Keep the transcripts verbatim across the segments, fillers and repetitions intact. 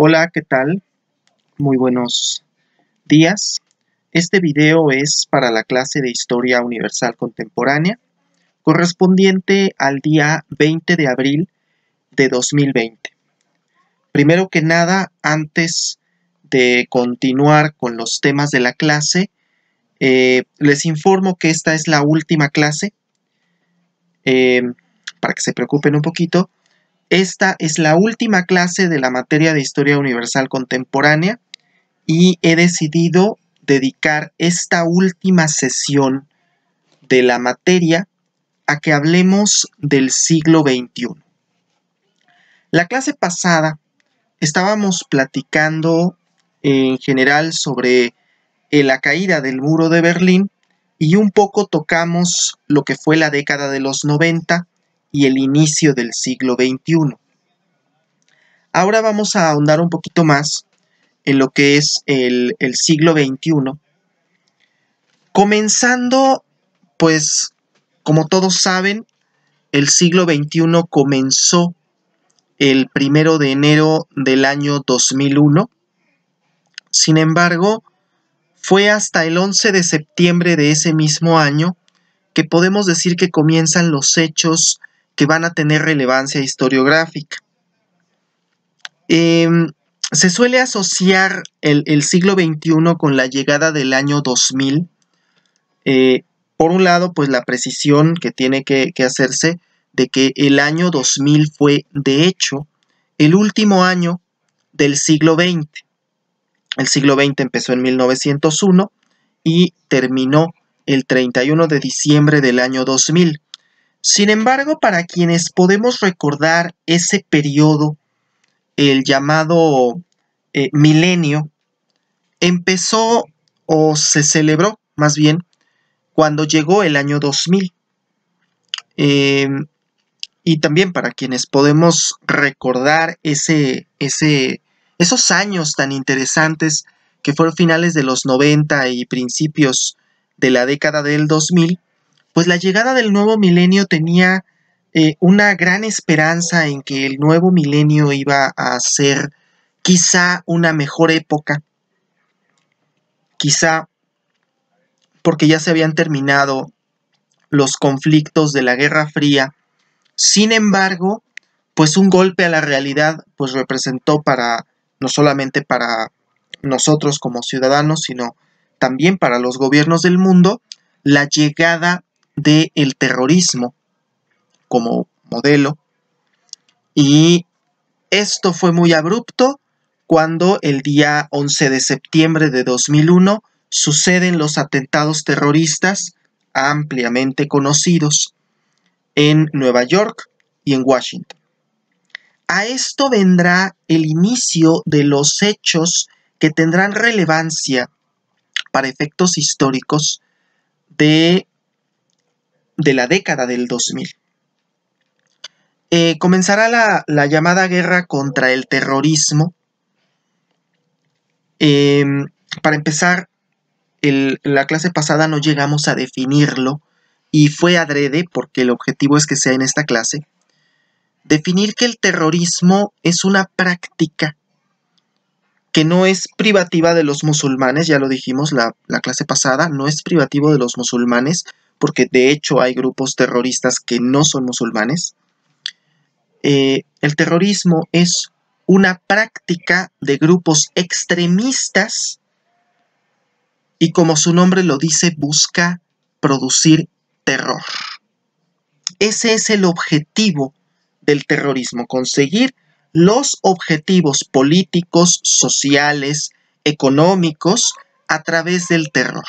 Hola, ¿qué tal? Muy buenos días. Este video es para la clase de Historia Universal Contemporánea, correspondiente al día veinte de abril de dos mil veinte. Primero que nada, antes de continuar con los temas de la clase, eh, les informo que esta es la última clase, eh, para que se preocupen un poquito. Esta es la última clase de la materia de Historia Universal Contemporánea y he decidido dedicar esta última sesión de la materia a que hablemos del siglo veintiuno. La clase pasada estábamos platicando en general sobre la caída del muro de Berlín y un poco tocamos lo que fue la década de los noventa y el inicio del siglo veintiuno. Ahora vamos a ahondar un poquito más en lo que es el, el siglo veintiuno, comenzando, pues, como todos saben, el siglo veintiuno comenzó el primero de enero del año dos mil uno. Sin embargo, fue hasta el once de septiembre de ese mismo año que podemos decir que comienzan los hechos que van a tener relevancia historiográfica. Eh, se suele asociar el, el siglo veintiuno con la llegada del año dos mil. Eh, por un lado, pues la precisión que tiene que, que hacerse de que el año dos mil fue, de hecho, el último año del siglo veinte. El siglo veinte empezó en mil novecientos uno y terminó el treinta y uno de diciembre del año dos mil. Sin embargo, para quienes podemos recordar ese periodo, el llamado eh, milenio, empezó o se celebró más bien cuando llegó el año dos mil. Eh, y también para quienes podemos recordar ese, ese, esos años tan interesantes que fueron finales de los noventa y principios de la década del dos mil, pues la llegada del nuevo milenio tenía eh, una gran esperanza en que el nuevo milenio iba a ser quizá una mejor época, quizá porque ya se habían terminado los conflictos de la Guerra Fría. Sin embargo, pues un golpe a la realidad pues representó para, no solamente para nosotros como ciudadanos, sino también para los gobiernos del mundo, la llegada del terrorismo como modelo. Y esto fue muy abrupto cuando el día once de septiembre de dos mil uno suceden los atentados terroristas ampliamente conocidos en Nueva York y en Washington. A esto vendrá el inicio de los hechos que tendrán relevancia para efectos históricos de, de la década del dos mil. Eh, comenzará la, la llamada guerra contra el terrorismo. Eh, para empezar, el, la clase pasada no llegamos a definirlo y fue adrede porque el objetivo es que sea en esta clase. Definir que el terrorismo es una práctica que no es privativa de los musulmanes, ya lo dijimos la, la clase pasada, no es privativo de los musulmanes, porque de hecho hay grupos terroristas que no son musulmanes. Eh, el terrorismo es una práctica de grupos extremistas y, como su nombre lo dice, busca producir terror. Ese es el objetivo del terrorismo, conseguir los objetivos políticos, sociales, económicos a través del terror.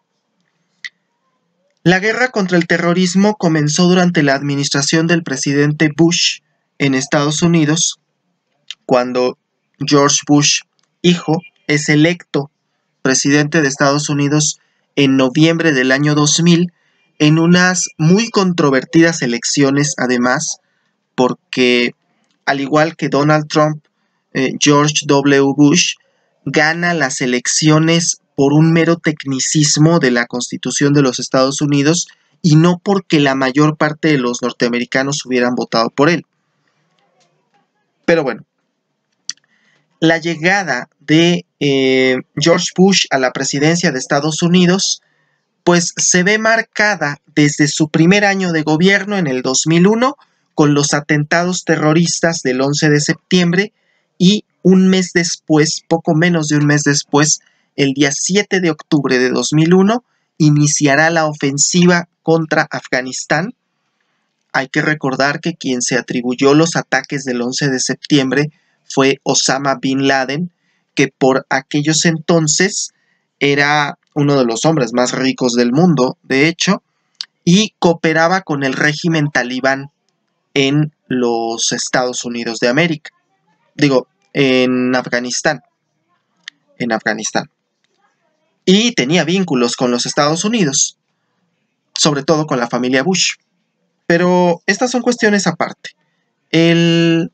La guerra contra el terrorismo comenzó durante la administración del presidente Bush en Estados Unidos, cuando George Bush, hijo, es electo presidente de Estados Unidos en noviembre del año dos mil, en unas muy controvertidas elecciones, además, porque al igual que Donald Trump, eh, George W. Bush gana las elecciones por un mero tecnicismo de la Constitución de los Estados Unidos y no porque la mayor parte de los norteamericanos hubieran votado por él. Pero bueno, la llegada de eh, George Bush a la presidencia de Estados Unidos, pues se ve marcada desde su primer año de gobierno en el dos mil uno con los atentados terroristas del once de septiembre y un mes después, poco menos de un mes después, el día siete de octubre de dos mil uno, iniciará la ofensiva contra Afganistán. Hay que recordar que quien se atribuyó los ataques del once de septiembre fue Osama Bin Laden, que por aquellos entonces era uno de los hombres más ricos del mundo, de hecho, y cooperaba con el régimen talibán en los Estados Unidos de América. Digo, en Afganistán. En Afganistán. Y tenía vínculos con los Estados Unidos, sobre todo con la familia Bush. Pero estas son cuestiones aparte. El,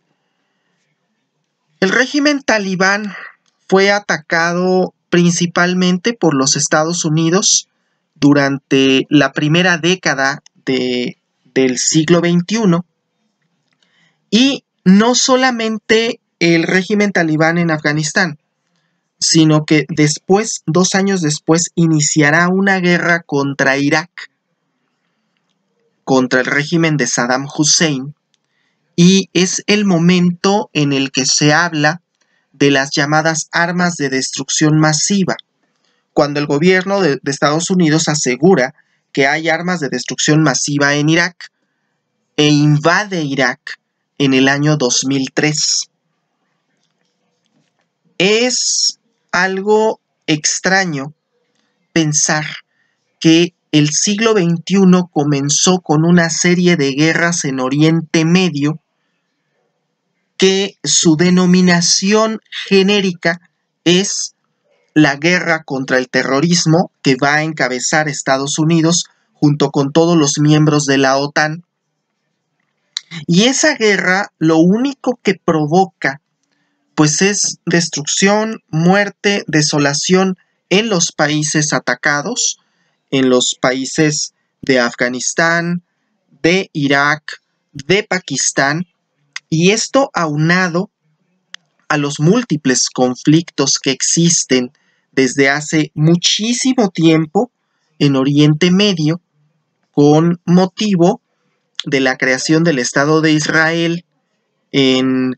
el régimen talibán fue atacado principalmente por los Estados Unidos durante la primera década de, del siglo veintiuno, y no solamente el régimen talibán en Afganistán, sino que después, dos años después, iniciará una guerra contra Irak, contra el régimen de Saddam Hussein, y es el momento en el que se habla de las llamadas armas de destrucción masiva, cuando el gobierno de, de Estados Unidos asegura que hay armas de destrucción masiva en Irak e invade Irak en el año dos mil tres. Es algo extraño pensar que el siglo veintiuno comenzó con una serie de guerras en Oriente Medio que su denominación genérica es la guerra contra el terrorismo, que va a encabezar Estados Unidos junto con todos los miembros de la OTAN. Y esa guerra lo único que provoca pues es destrucción, muerte, desolación en los países atacados, en los países de Afganistán, de Irak, de Pakistán, y esto aunado a los múltiples conflictos que existen desde hace muchísimo tiempo en Oriente Medio con motivo de la creación del Estado de Israel en,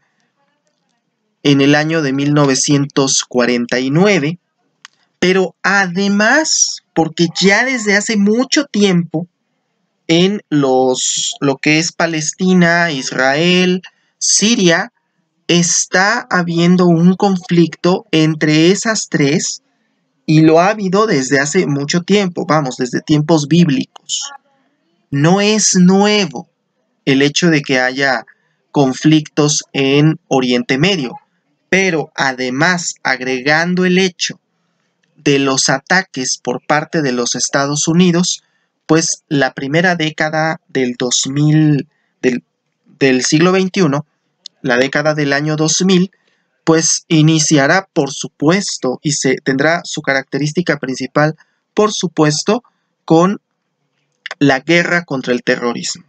en el año de mil novecientos cuarenta y nueve, pero además porque ya desde hace mucho tiempo en los, lo que es Palestina, Israel, Siria, está habiendo un conflicto entre esas tres, y lo ha habido desde hace mucho tiempo, vamos, desde tiempos bíblicos. No es nuevo el hecho de que haya conflictos en Oriente Medio, pero además agregando el hecho de los ataques por parte de los Estados Unidos, pues la primera década del dos mil, del, del siglo veintiuno, la década del año dos mil, pues iniciará, por supuesto, y se tendrá su característica principal, por supuesto, con la guerra contra el terrorismo.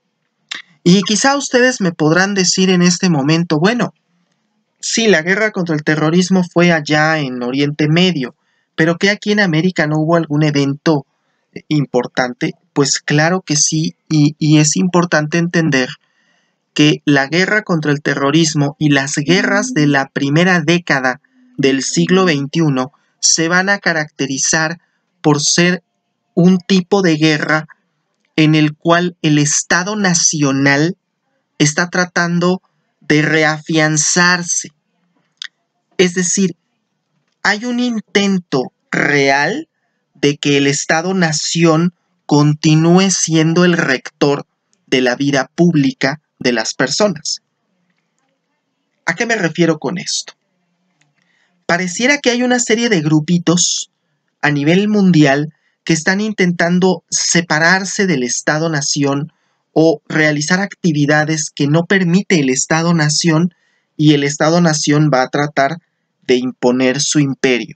Y quizá ustedes me podrán decir en este momento, bueno, sí, la guerra contra el terrorismo fue allá en Oriente Medio, pero ¿que aquí en América no hubo algún evento importante? Pues claro que sí, y, y es importante entender que la guerra contra el terrorismo y las guerras de la primera década del siglo veintiuno se van a caracterizar por ser un tipo de guerra en el cual el Estado nacional está tratando de reafianzarse. Es decir, hay un intento real de que el Estado-nación continúe siendo el rector de la vida pública de las personas. ¿A qué me refiero con esto? Pareciera que hay una serie de grupitos a nivel mundial que están intentando separarse del Estado-nación o realizar actividades que no permite el Estado-nación, y el Estado-nación va a tratar de imponer su imperio.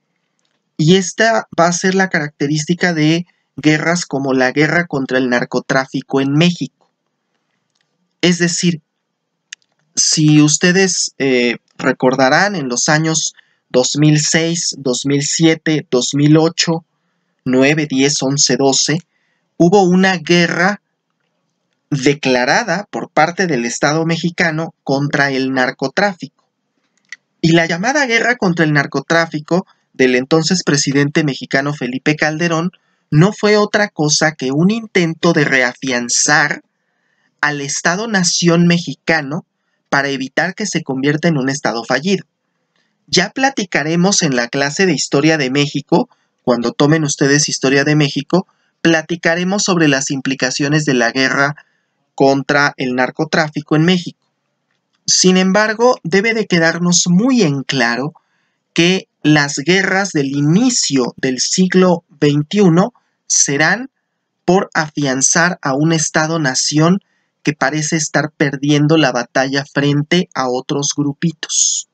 Y esta va a ser la característica de guerras como la guerra contra el narcotráfico en México. Es decir, Si ustedes eh, recordarán, en los años dos mil seis, dos mil siete, dos mil ocho, nueve, diez, once, doce, hubo una guerra declarada por parte del Estado mexicano contra el narcotráfico. Y la llamada guerra contra el narcotráfico del entonces presidente mexicano Felipe Calderón no fue otra cosa que un intento de reafianzar al Estado-nación mexicano para evitar que se convierta en un Estado fallido. Ya platicaremos en la clase de Historia de México, cuando tomen ustedes Historia de México, platicaremos sobre las implicaciones de la guerra contra el narcotráfico en México. Sin embargo, debe de quedarnos muy en claro que las guerras del inicio del siglo veintiuno serán por afianzar a un Estado-nación que parece estar perdiendo la batalla frente a otros grupitos.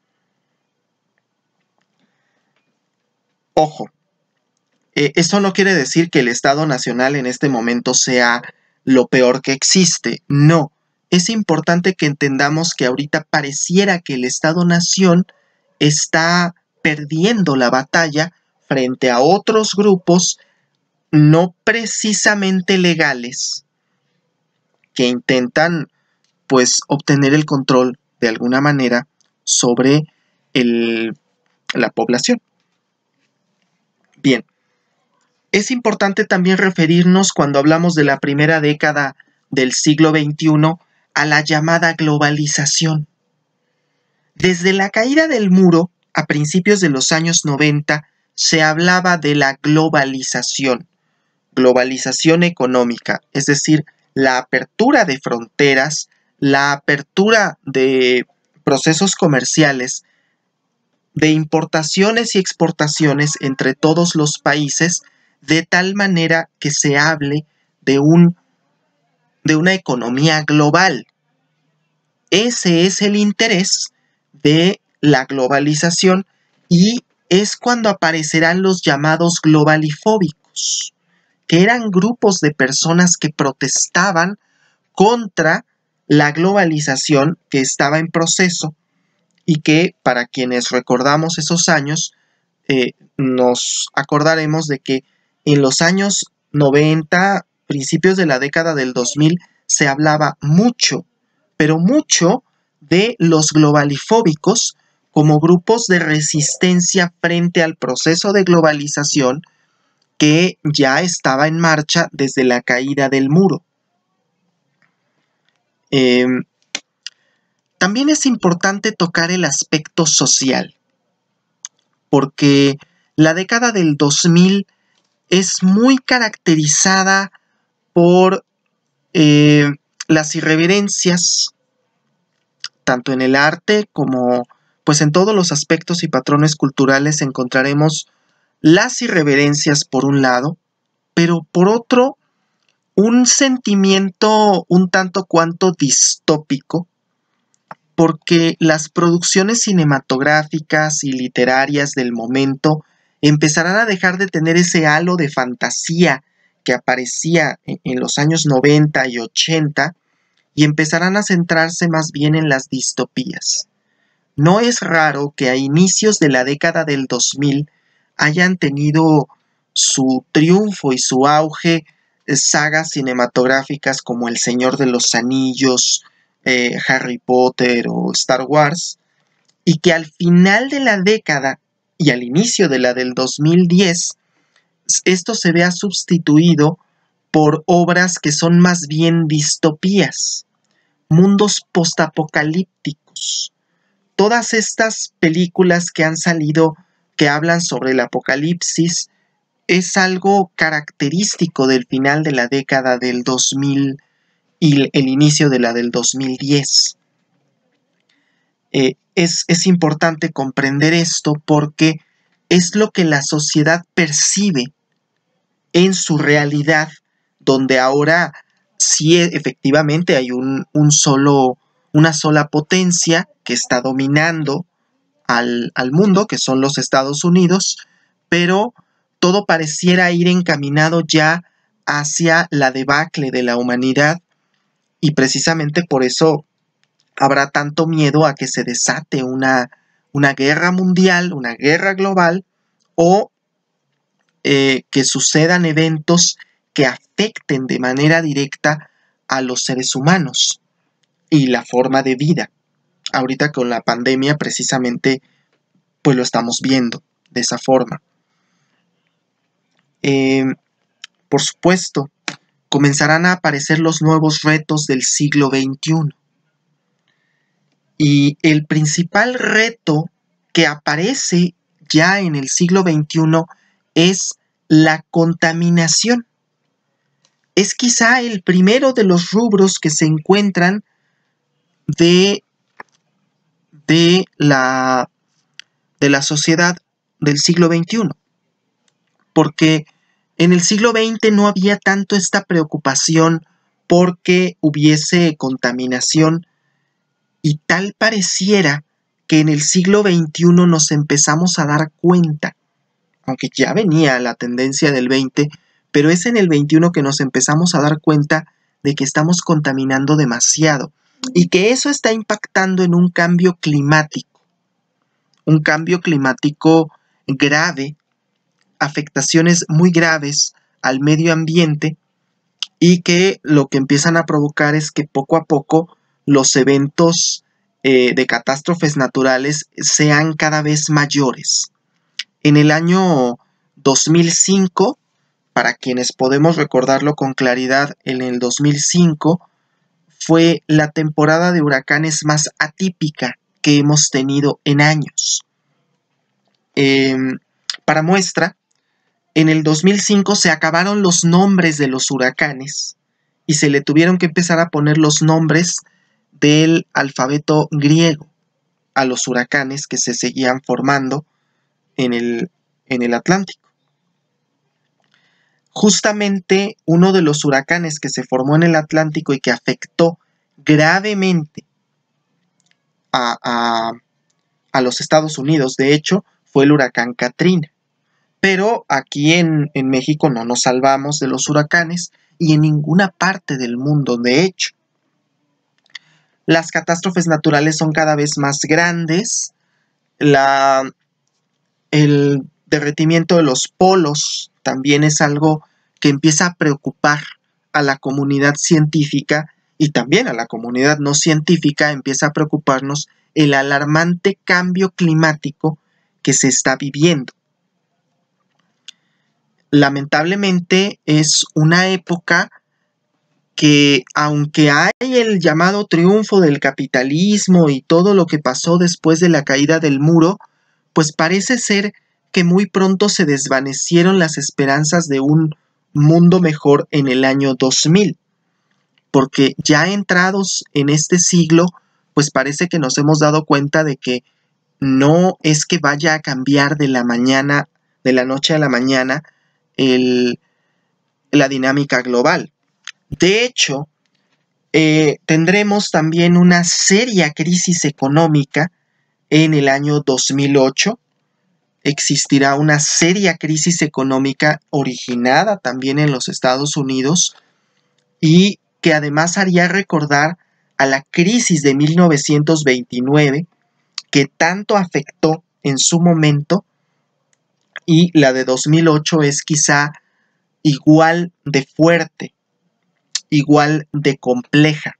Ojo, eh, eso no quiere decir que el Estado Nacional en este momento sea lo peor que existe. No, es importante que entendamos que ahorita pareciera que el Estado-Nación está perdiendo la batalla frente a otros grupos no precisamente legales que intentan, pues, obtener el control de alguna manera sobre el, la población. Bien, es importante también referirnos, cuando hablamos de la primera década del siglo veintiuno, a la llamada globalización. Desde la caída del muro, a principios de los años noventa, se hablaba de la globalización, globalización económica, es decir, la apertura de fronteras, la apertura de procesos comerciales, de importaciones y exportaciones entre todos los países, de tal manera que se hable de, un, de una economía global. Ese es el interés de la globalización y es cuando aparecerán los llamados globalifóbicos, que eran grupos de personas que protestaban contra la globalización que estaba en proceso y que, para quienes recordamos esos años, eh, nos acordaremos de que en los años noventa, principios de la década del dos mil, se hablaba mucho, pero mucho, de los globalifóbicos como grupos de resistencia frente al proceso de globalización que ya estaba en marcha desde la caída del muro. Eh, también es importante tocar el aspecto social, porque la década del dos mil es muy caracterizada por eh, las irreverencias, tanto en el arte como pues en todos los aspectos y patrones culturales encontraremos las irreverencias por un lado, pero por otro, un sentimiento un tanto cuanto distópico, porque las producciones cinematográficas y literarias del momento empezarán a dejar de tener ese halo de fantasía que aparecía en los años noventa y ochenta y empezarán a centrarse más bien en las distopías. No es raro que a inicios de la década del dos mil hayan tenido su triunfo y su auge sagas cinematográficas como El Señor de los Anillos, eh, Harry Potter o Star Wars, y que al final de la década y al inicio de la del dos mil diez, esto se vea sustituido por obras que son más bien distopías, mundos postapocalípticos. Todas estas películas que han salido que hablan sobre el apocalipsis es algo característico del final de la década del dos mil y el inicio de la del dos mil diez. Eh, es, es importante comprender esto porque es lo que la sociedad percibe en su realidad, donde ahora sí efectivamente hay un, un solo, una sola potencia que está dominando al, al mundo, que son los Estados Unidos, pero todo pareciera ir encaminado ya hacia la debacle de la humanidad y precisamente por eso habrá tanto miedo a que se desate una, una guerra mundial, una guerra global, o eh, que sucedan eventos que afecten de manera directa a los seres humanos y la forma de vida. Ahorita con la pandemia precisamente pues lo estamos viendo de esa forma. Eh, por supuesto, comenzarán a aparecer los nuevos retos del siglo veintiuno. Y el principal reto que aparece ya en el siglo veintiuno es la contaminación. Es quizá el primero de los rubros que se encuentran de, de, la, de la sociedad del siglo veintiuno. Porque en el siglo veinte no había tanto esta preocupación porque hubiese contaminación, y tal pareciera que en el siglo veintiuno nos empezamos a dar cuenta, aunque ya venía la tendencia del veinte, pero es en el veintiuno que nos empezamos a dar cuenta de que estamos contaminando demasiado y que eso está impactando en un cambio climático, un cambio climático grave, afectaciones muy graves al medio ambiente, y que lo que empiezan a provocar es que poco a poco los eventos eh, de catástrofes naturales sean cada vez mayores. En el año dos mil cinco, para quienes podemos recordarlo con claridad, en el dos mil cinco fue la temporada de huracanes más atípica que hemos tenido en años. Eh, para muestra, en el dos mil cinco se acabaron los nombres de los huracanes y se le tuvieron que empezar a poner los nombres del alfabeto griego a los huracanes que se seguían formando en el, en el Atlántico. Justamente uno de los huracanes que se formó en el Atlántico y que afectó gravemente a, a, a los Estados Unidos, de hecho, fue el huracán Katrina. Pero aquí en, en México no nos salvamos de los huracanes, y en ninguna parte del mundo, de hecho. Las catástrofes naturales son cada vez más grandes. La, el derretimiento de los polos también es algo que empieza a preocupar a la comunidad científica, y también a la comunidad no científica empieza a preocuparnos el alarmante cambio climático que se está viviendo. Lamentablemente es una época que, aunque hay el llamado triunfo del capitalismo y todo lo que pasó después de la caída del muro, pues parece ser que muy pronto se desvanecieron las esperanzas de un mundo mejor en el año dos mil, porque ya entrados en este siglo, pues parece que nos hemos dado cuenta de que no es que vaya a cambiar de la mañana, de la noche a la mañana, el, la dinámica global. De hecho, eh, tendremos también una seria crisis económica en el año dos mil ocho. Existirá una seria crisis económica originada también en los Estados Unidos, y que además haría recordar a la crisis de mil novecientos veintinueve, que tanto afectó en su momento, y la de dos mil ocho es quizá igual de fuerte, igual de compleja.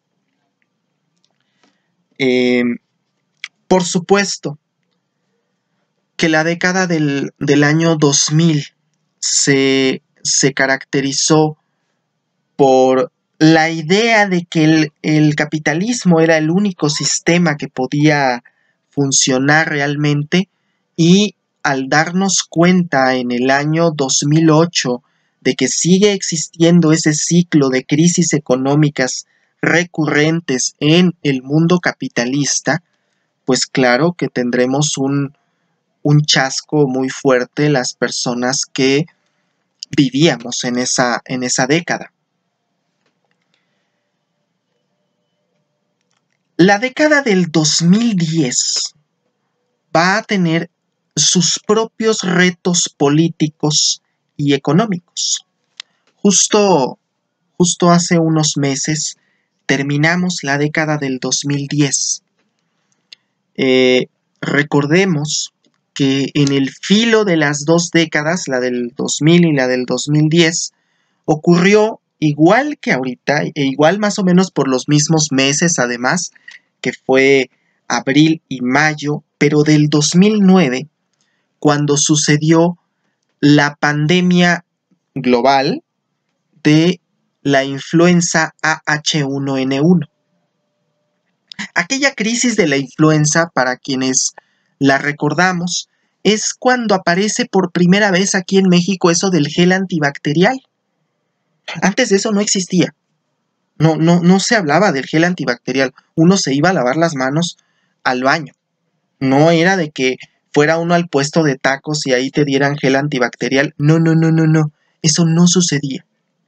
Eh, por supuesto que la década del, del año dos mil se, se caracterizó por la idea de que el, el capitalismo era el único sistema que podía funcionar realmente, y al darnos cuenta en el año dos mil ocho de que sigue existiendo ese ciclo de crisis económicas recurrentes en el mundo capitalista, pues claro que tendremos un, un chasco muy fuerte las personas que vivíamos en esa, en esa década. La década del dos mil diez va a tener sus propios retos políticos y económicos. Justo, justo hace unos meses terminamos la década del dos mil diez. Eh, recordemos que en el filo de las dos décadas, la del dos mil y la del dos mil diez, ocurrió igual que ahorita, e igual más o menos por los mismos meses además, que fue abril y mayo, pero del dos mil nueve, cuando sucedió la pandemia global de la influenza A H uno N uno. Aquella crisis de la influenza, para quienes la recordamos, es cuando aparece por primera vez aquí en México eso del gel antibacterial. Antes de eso no existía. No, no, no se hablaba del gel antibacterial. Uno se iba a lavar las manos al baño. No era de que fuera uno al puesto de tacos y ahí te dieran gel antibacterial. No, no, no, no, no. Eso no sucedía.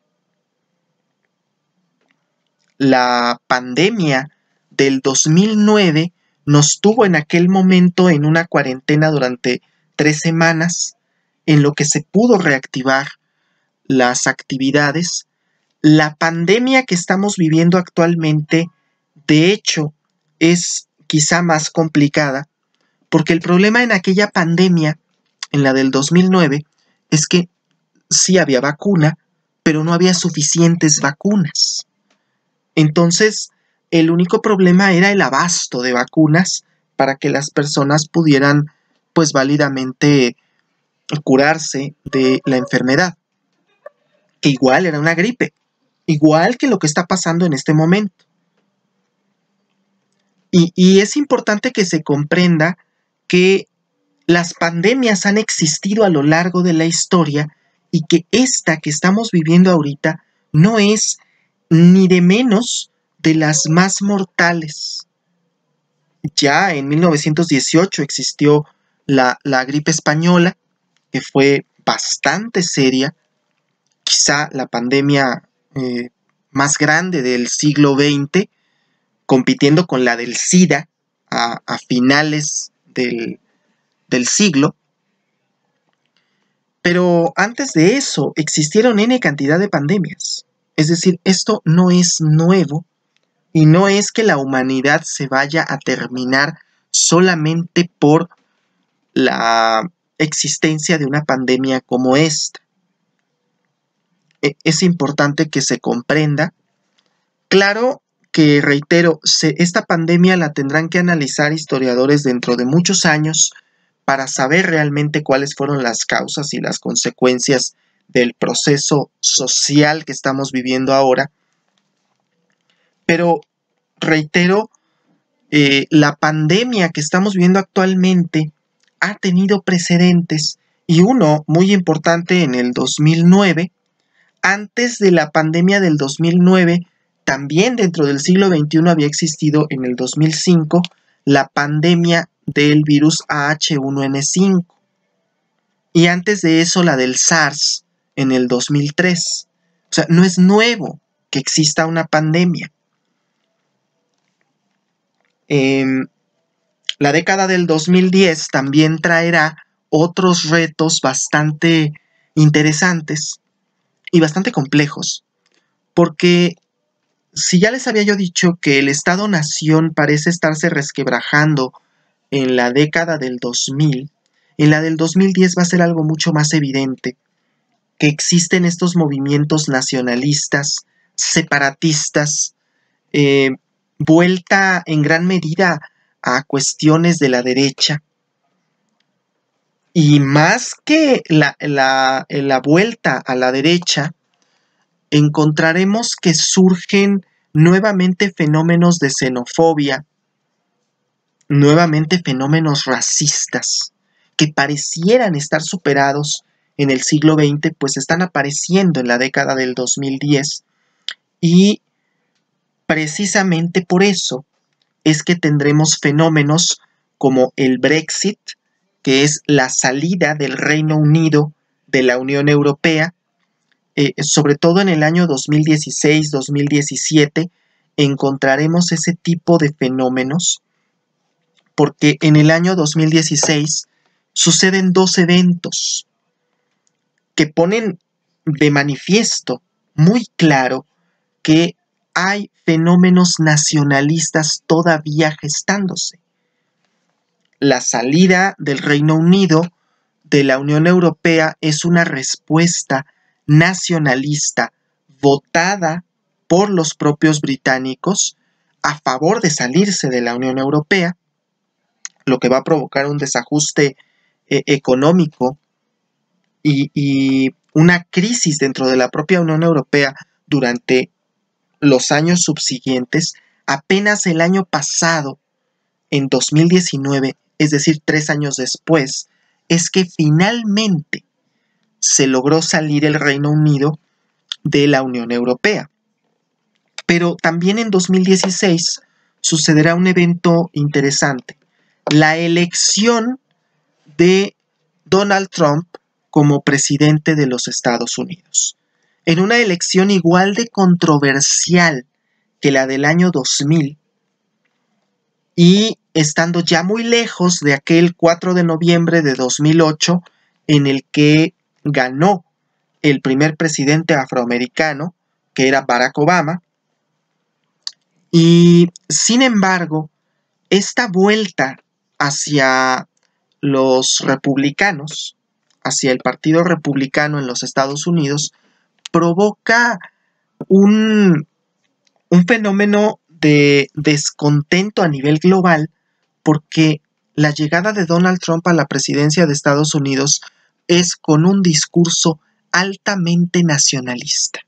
La pandemia del dos mil nueve nos tuvo en aquel momento en una cuarentena durante tres semanas, en lo que se pudo reactivar las actividades. La pandemia que estamos viviendo actualmente, de hecho, es quizá más complicada, porque el problema en aquella pandemia, en la del dos mil nueve, es que sí había vacuna, pero no había suficientes vacunas. Entonces, el único problema era el abasto de vacunas para que las personas pudieran, pues, válidamente curarse de la enfermedad. Que igual era una gripe, igual que lo que está pasando en este momento. Y, y es importante que se comprenda que las pandemias han existido a lo largo de la historia y que esta que estamos viviendo ahorita no es ni de menos de las más mortales. Ya en mil novecientos dieciocho existió la, la gripe española, que fue bastante seria, quizá la pandemia eh, más grande del siglo veinte, compitiendo con la del SIDA a, a finales del, del siglo. Pero antes de eso existieron N cantidad de pandemias. Es decir, esto no es nuevo y no es que la humanidad se vaya a terminar solamente por la existencia de una pandemia como esta. Es importante que se comprenda. Claro que, reitero, se, esta pandemia la tendrán que analizar historiadores dentro de muchos años para saber realmente cuáles fueron las causas y las consecuencias del proceso social que estamos viviendo ahora. Pero, reitero, eh, la pandemia que estamos viviendo actualmente ha tenido precedentes, y uno muy importante en el dos mil nueve. Antes de la pandemia del dos mil nueve, también dentro del siglo veintiuno había existido en el dos mil cinco la pandemia del virus A H uno N cinco. Y antes de eso la del SARS en el dos mil tres. O sea, no es nuevo que exista una pandemia. Eh, la década del dos mil diez también traerá otros retos bastante interesantes y bastante complejos, porque si ya les había yo dicho que el Estado-Nación parece estarse resquebrajando en la década del dos mil, en la del dos mil diez va a ser algo mucho más evidente, que existen estos movimientos nacionalistas, separatistas, eh, vuelta en gran medida a cuestiones de la derecha. Y más que la, la, la vuelta a la derecha, encontraremos que surgen nuevamente fenómenos de xenofobia, nuevamente fenómenos racistas, que parecieran estar superados en el siglo veinte, pues están apareciendo en la década del dos mil diez, y precisamente por eso es que tendremos fenómenos como el Brexit, que es la salida del Reino Unido de la Unión Europea. Eh, sobre todo en el año dos mil dieciséis dos mil diecisiete encontraremos ese tipo de fenómenos, porque en el año dos mil dieciséis suceden dos eventos que ponen de manifiesto muy claro que hay fenómenos nacionalistas todavía gestándose. La salida del Reino Unido de la Unión Europea es una respuesta nacionalista votada por los propios británicos a favor de salirse de la Unión Europea, lo que va a provocar un desajuste eh, económico y, y una crisis dentro de la propia Unión Europea durante los años subsiguientes. Apenas el año pasado, en dos mil diecinueve, es decir, tres años después, es que finalmente se logró salir el Reino Unido de la Unión Europea. Pero también en dos mil dieciséis sucederá un evento interesante: la elección de Donald Trump como presidente de los Estados Unidos. En una elección igual de controversial que la del año dos mil, y estando ya muy lejos de aquel cuatro de noviembre de dos mil ocho en el que ganó el primer presidente afroamericano, que era Barack Obama. Y sin embargo, esta vuelta hacia los republicanos, hacia el Partido Republicano en los Estados Unidos, provoca un, un fenómeno de descontento a nivel global, porque la llegada de Donald Trump a la presidencia de Estados Unidos es con un discurso altamente nacionalista.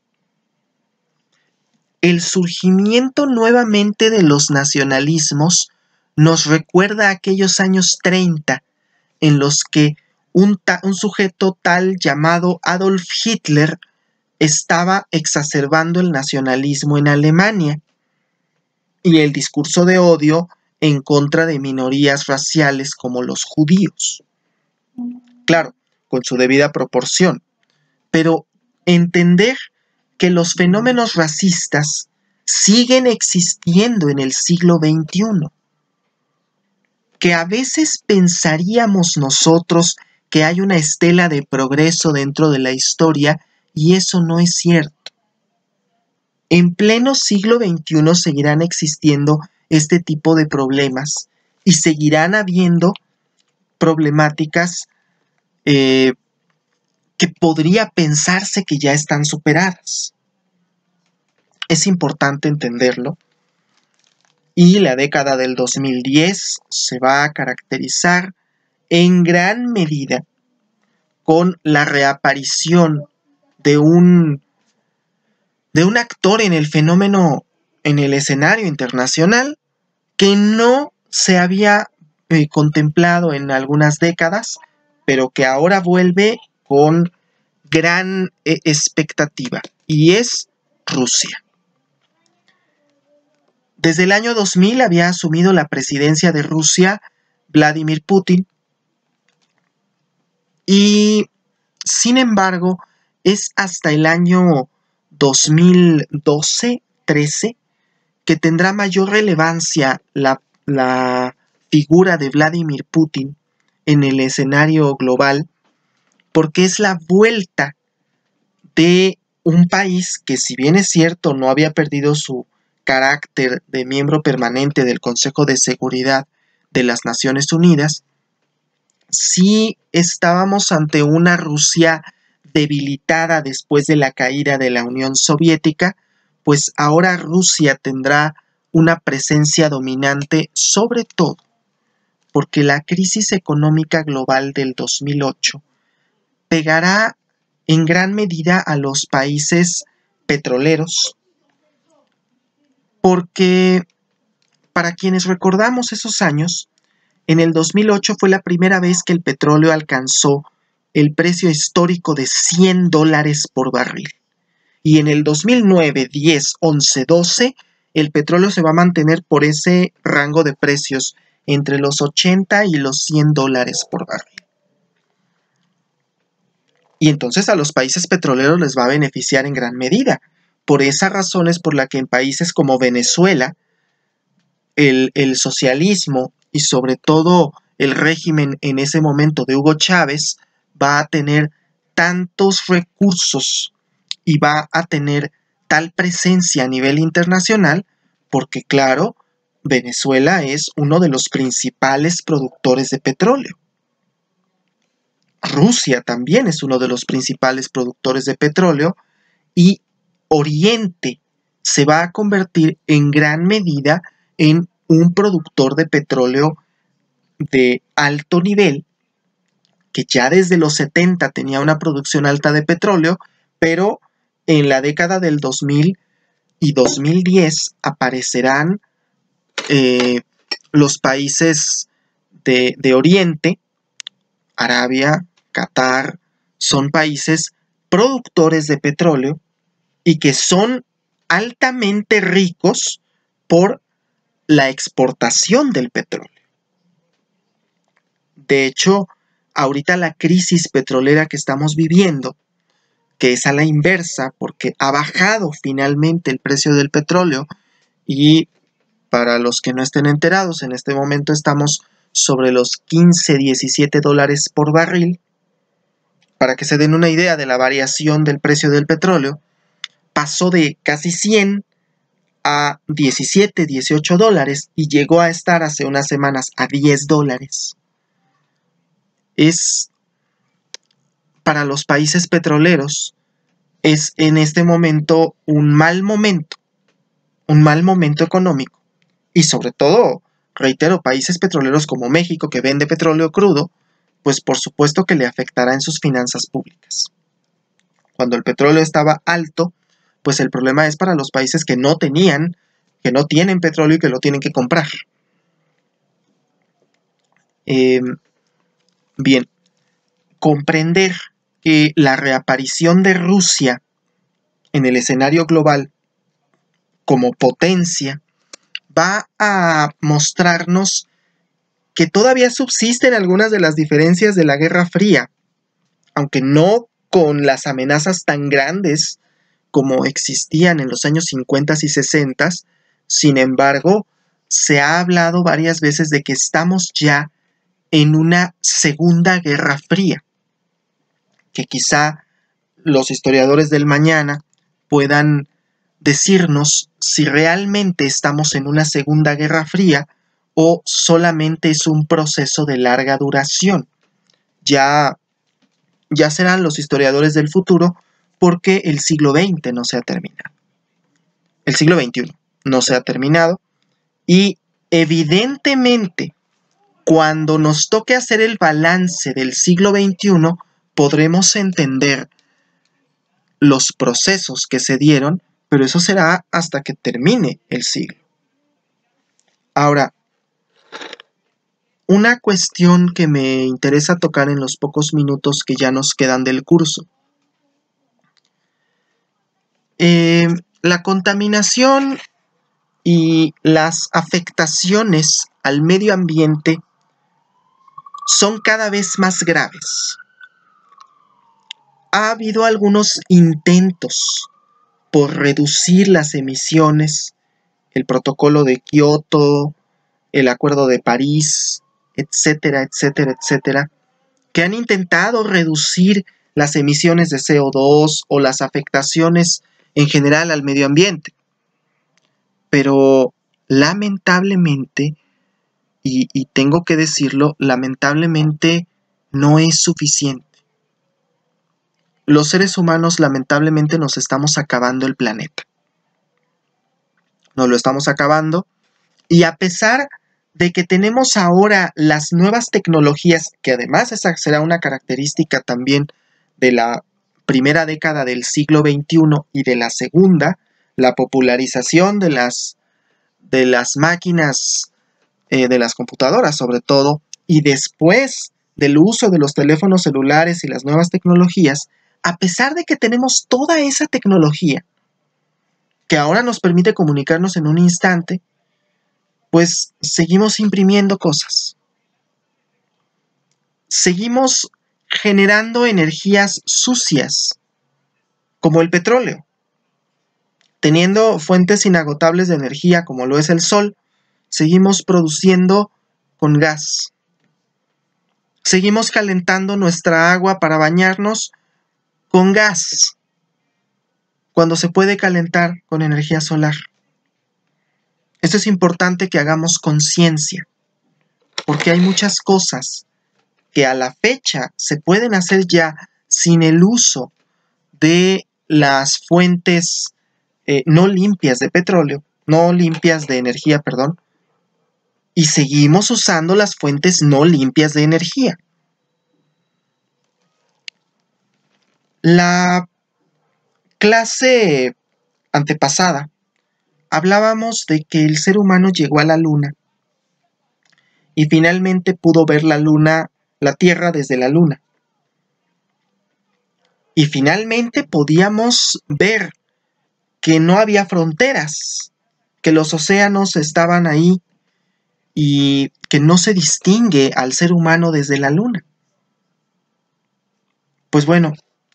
El surgimiento nuevamente de los nacionalismos nos recuerda a aquellos años treinta en los que un, un sujeto tal llamado Adolf Hitler estaba exacerbando el nacionalismo en Alemania y el discurso de odio en contra de minorías raciales como los judíos. Claro, con su debida proporción, pero entender que los fenómenos racistas siguen existiendo en el siglo veintiuno, que a veces pensaríamos nosotros que hay una estela de progreso dentro de la historia, y eso no es cierto. En pleno siglo veintiuno seguirán existiendo este tipo de problemas y seguirán habiendo problemáticas eh, que podría pensarse que ya están superadas. Es importante entenderlo. Y la década del dos mil diez se va a caracterizar en gran medida con la reaparición de un, de un actor en el fenómeno, en el escenario internacional, que no se había eh, contemplado en algunas décadas, pero que ahora vuelve con gran eh, expectativa, y es Rusia. Desde el año dos mil había asumido la presidencia de Rusia Vladimir Putin, y sin embargo es hasta el año dos mil doce trece que tendrá mayor relevancia la, la figura de Vladimir Putin en el escenario global, porque es la vuelta de un país que, si bien es cierto, no había perdido su carácter de miembro permanente del Consejo de Seguridad de las Naciones Unidas, sí estábamos ante una Rusia debilitada después de la caída de la Unión Soviética, pues ahora Rusia tendrá una presencia dominante, sobre todo porque la crisis económica global del dos mil ocho pegará en gran medida a los países petroleros, porque para quienes recordamos esos años, en el dos mil ocho fue la primera vez que el petróleo alcanzó el precio histórico de cien dólares por barril. Y en el dos mil nueve, diez, once, doce, el petróleo se va a mantener por ese rango de precios entre los ochenta y los cien dólares por barril. Y entonces a los países petroleros les va a beneficiar en gran medida. Por esas razones por las que en países como Venezuela, el, el socialismo y sobre todo el régimen en ese momento de Hugo Chávez va a tener tantos recursos y va a tener tal presencia a nivel internacional porque, claro, Venezuela es uno de los principales productores de petróleo. Rusia también es uno de los principales productores de petróleo y Oriente se va a convertir en gran medida en un productor de petróleo de alto nivel, que ya desde los setenta tenía una producción alta de petróleo, pero en la década del dos mil y dos mil diez aparecerán eh, los países de, de Oriente, Arabia, Qatar, son países productores de petróleo y que son altamente ricos por la exportación del petróleo. De hecho, ahorita la crisis petrolera que estamos viviendo, que es a la inversa porque ha bajado finalmente el precio del petróleo y para los que no estén enterados, en este momento estamos sobre los quince, diecisiete dólares por barril. Para que se den una idea de la variación del precio del petróleo, pasó de casi cien a diecisiete, dieciocho dólares y llegó a estar hace unas semanas a diez dólares. Es, para los países petroleros, es en este momento un mal momento, un mal momento económico. Y sobre todo, reitero, países petroleros como México, que vende petróleo crudo, pues por supuesto que le afectará en sus finanzas públicas. Cuando el petróleo estaba alto, pues el problema es para los países que no tenían, que no tienen petróleo y que lo tienen que comprar. Eh, bien, comprender que la reaparición de Rusia en el escenario global como potencia va a mostrarnos que todavía subsisten algunas de las diferencias de la Guerra Fría, aunque no con las amenazas tan grandes como existían en los años cincuenta y sesenta. Sin embargo, se ha hablado varias veces de que estamos ya en una segunda Guerra Fría, que quizá los historiadores del mañana puedan decirnos si realmente estamos en una segunda Guerra Fría o solamente es un proceso de larga duración. Ya, ya serán los historiadores del futuro porque el siglo veinte no se ha terminado. El siglo veintiuno no se ha terminado y evidentemente cuando nos toque hacer el balance del siglo veintiuno podremos entender los procesos que se dieron, pero eso será hasta que termine el siglo. Ahora, una cuestión que me interesa tocar en los pocos minutos que ya nos quedan del curso. Eh, la contaminación y las afectaciones al medio ambiente son cada vez más graves. Ha habido algunos intentos por reducir las emisiones, el protocolo de Kioto, el Acuerdo de París, etcétera, etcétera, etcétera, que han intentado reducir las emisiones de C O dos o las afectaciones en general al medio ambiente. Pero lamentablemente, y, y tengo que decirlo, lamentablemente no es suficiente. Los seres humanos lamentablemente nos estamos acabando el planeta. Nos lo estamos acabando y a pesar de que tenemos ahora las nuevas tecnologías, que además esa será una característica también de la primera década del siglo veintiuno y de la segunda, la popularización de las, de las máquinas, eh, de las computadoras sobre todo, y después del uso de los teléfonos celulares y las nuevas tecnologías, a pesar de que tenemos toda esa tecnología, que ahora nos permite comunicarnos en un instante, pues seguimos imprimiendo cosas. Seguimos generando energías sucias, como el petróleo. Teniendo fuentes inagotables de energía, como lo es el sol, seguimos produciendo con gas. Seguimos calentando nuestra agua para bañarnos con gas. cuando se puede calentar con energía solar. Esto es importante que hagamos conciencia, porque hay muchas cosas que a la fecha se pueden hacer ya sin el uso de las fuentes eh, no limpias de petróleo, no limpias de energía, perdón, y seguimos usando las fuentes no limpias de energía. La clase antepasada hablábamos de que el ser humano llegó a la luna y finalmente pudo ver la luna, la Tierra desde la luna. Y finalmente podíamos ver que no había fronteras, que los océanos estaban ahí y que no se distingue al ser humano desde la luna. Pues bueno,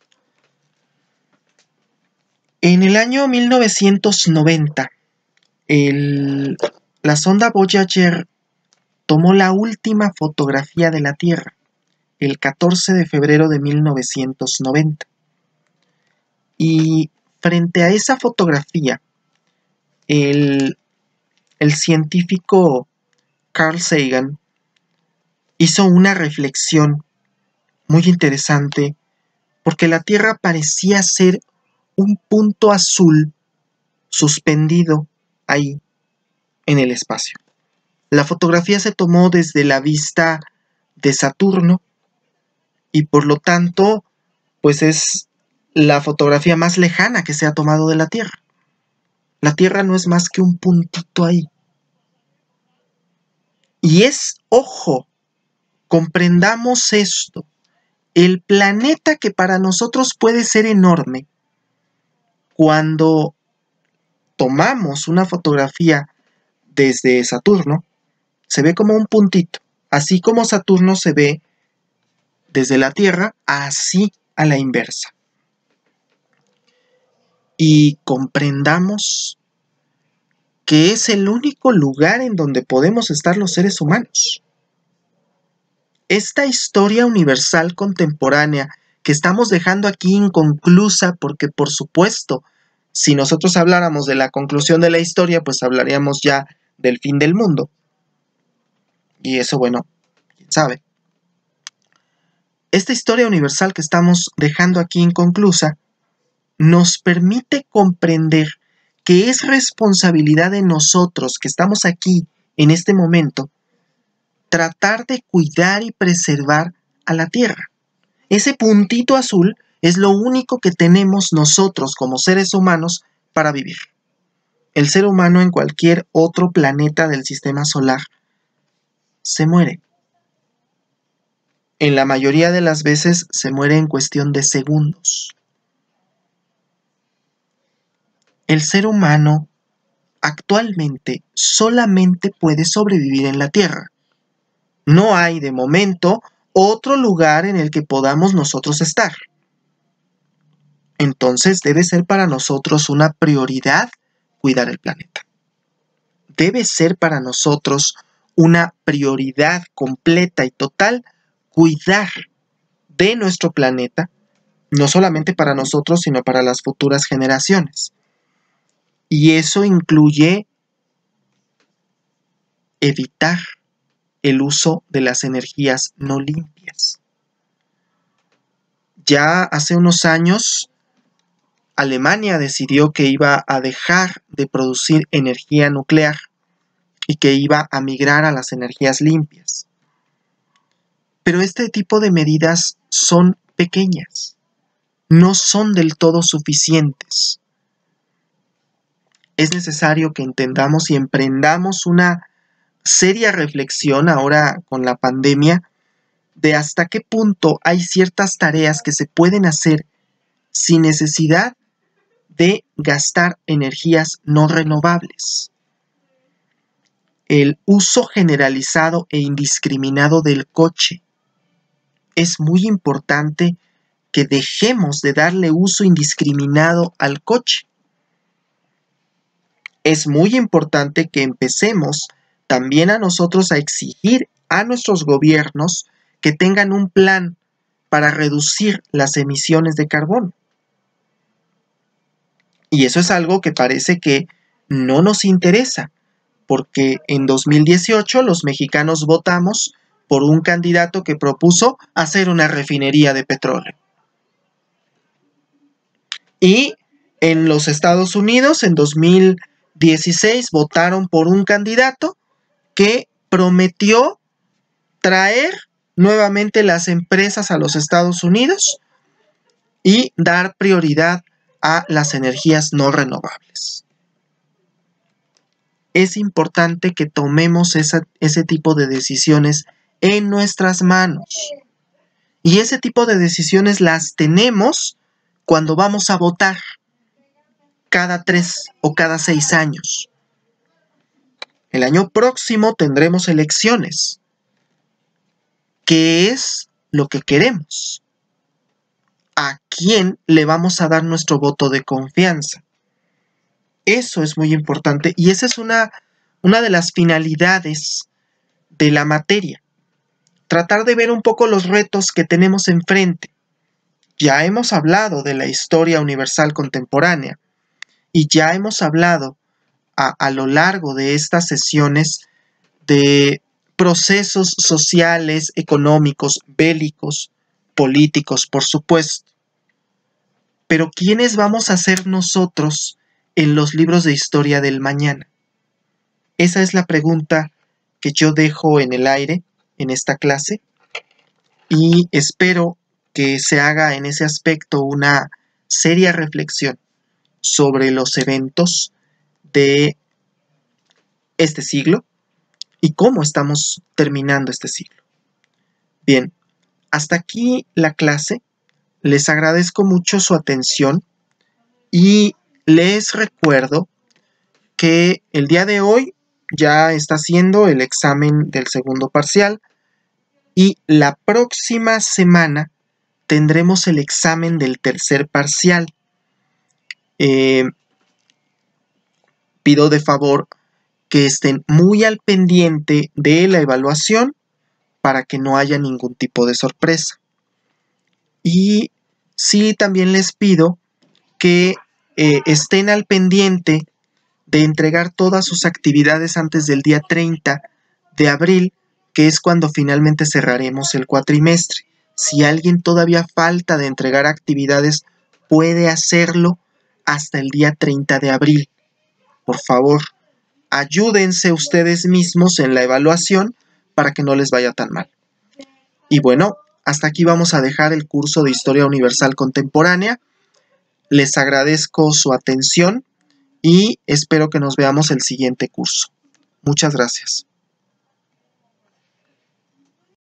en el año mil novecientos noventa, el, la sonda Voyager tomó la última fotografía de la Tierra, el catorce de febrero de mil novecientos noventa. Y frente a esa fotografía, el, el científico Carl Sagan hizo una reflexión muy interesante, porque la Tierra parecía ser un punto azul suspendido ahí en el espacio. La fotografía se tomó desde la vista de Saturno y por lo tanto, pues es la fotografía más lejana que se ha tomado de la Tierra. La Tierra no es más que un puntito ahí. Y es, ojo, comprendamos esto, el planeta que para nosotros puede ser enorme, cuando tomamos una fotografía desde Saturno, se ve como un puntito. Así como Saturno se ve desde la Tierra, así a la inversa. Y comprendamos que es el único lugar en donde podemos estar los seres humanos. Esta historia universal contemporánea que estamos dejando aquí inconclusa, porque por supuesto, si nosotros habláramos de la conclusión de la historia, pues hablaríamos ya del fin del mundo. Y eso, bueno, quién sabe. Esta historia universal que estamos dejando aquí inconclusa nos permite comprender que es responsabilidad de nosotros que estamos aquí en este momento tratar de cuidar y preservar a la Tierra. Ese puntito azul es lo único que tenemos nosotros como seres humanos para vivir. El ser humano en cualquier otro planeta del sistema solar se muere. En la mayoría de las veces se muere en cuestión de segundos. El ser humano actualmente solamente puede sobrevivir en la Tierra. No hay de momento otro lugar en el que podamos nosotros estar. Entonces debe ser para nosotros una prioridad cuidar el planeta. Debe ser para nosotros una prioridad completa y total cuidar de nuestro planeta, no solamente para nosotros, sino para las futuras generaciones. Y eso incluye evitar el uso de las energías no limpias. Ya hace unos años, Alemania decidió que iba a dejar de producir energía nuclear y que iba a migrar a las energías limpias. Pero este tipo de medidas son pequeñas, no son del todo suficientes. Es necesario que entendamos y emprendamos una seria reflexión ahora con la pandemia de hasta qué punto hay ciertas tareas que se pueden hacer sin necesidad de gastar energías no renovables. El uso generalizado e indiscriminado del coche. Es muy importante que dejemos de darle uso indiscriminado al coche. Es muy importante que empecemos también a nosotros a exigir a nuestros gobiernos que tengan un plan para reducir las emisiones de carbono. Y eso es algo que parece que no nos interesa, porque en dos mil dieciocho los mexicanos votamos por un candidato que propuso hacer una refinería de petróleo. Y en los Estados Unidos, en dos mil dieciséis, votaron por un candidato que prometió traer nuevamente las empresas a los Estados Unidos y dar prioridad a las energías no renovables. Es importante que tomemos esa, ese tipo de decisiones en nuestras manos. Y ese tipo de decisiones las tenemos cuando vamos a votar cada tres o cada seis años. El año próximo tendremos elecciones. ¿Qué es lo que queremos? ¿A quién le vamos a dar nuestro voto de confianza? Eso es muy importante y esa es una, una de las finalidades de la materia. Tratar de ver un poco los retos que tenemos enfrente. Ya hemos hablado de la historia universal contemporánea y ya hemos hablado a, a lo largo de estas sesiones de procesos sociales, económicos, bélicos, políticos, por supuesto. Pero ¿quiénes vamos a ser nosotros en los libros de historia del mañana? Esa es la pregunta que yo dejo en el aire en esta clase y espero que se haga en ese aspecto una seria reflexión sobre los eventos de este siglo y cómo estamos terminando este siglo. Bien, hasta aquí la clase. Les agradezco mucho su atención y les recuerdo que el día de hoy ya está haciendo el examen del segundo parcial y la próxima semana tendremos el examen del tercer parcial. Eh, pido de favor que estén muy al pendiente de la evaluación para que no haya ningún tipo de sorpresa. Y sí, también les pido que eh, estén al pendiente de entregar todas sus actividades antes del día treinta de abril, que es cuando finalmente cerraremos el cuatrimestre. Si alguien todavía falta de entregar actividades, puede hacerlo hasta el día treinta de abril. Por favor, ayúdense ustedes mismos en la evaluación para que no les vaya tan mal. Y bueno, hasta aquí vamos a dejar el curso de Historia Universal Contemporánea. Les agradezco su atención y espero que nos veamos el siguiente curso. Muchas gracias.